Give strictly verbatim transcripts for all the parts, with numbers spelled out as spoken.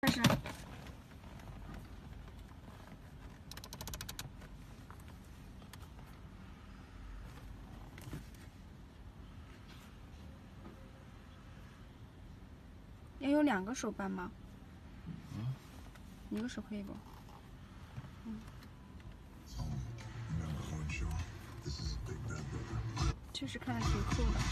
开始。要有两个手办吗？ 嗯， 一个手可以不？嗯。确实看着挺酷的。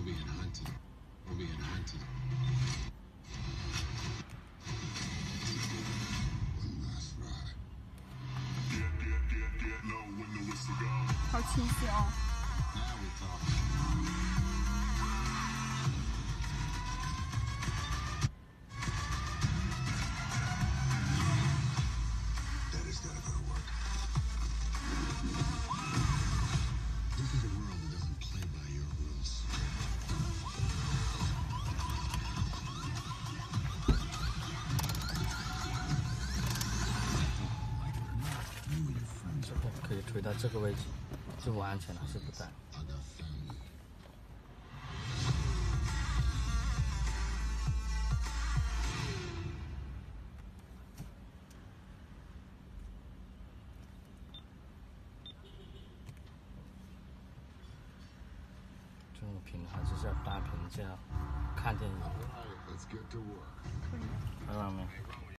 好清晰哦。 这个可以推到这个位置，是不安全的，是不带。这种屏还是要大屏，这样看电影。 可以。 看到没？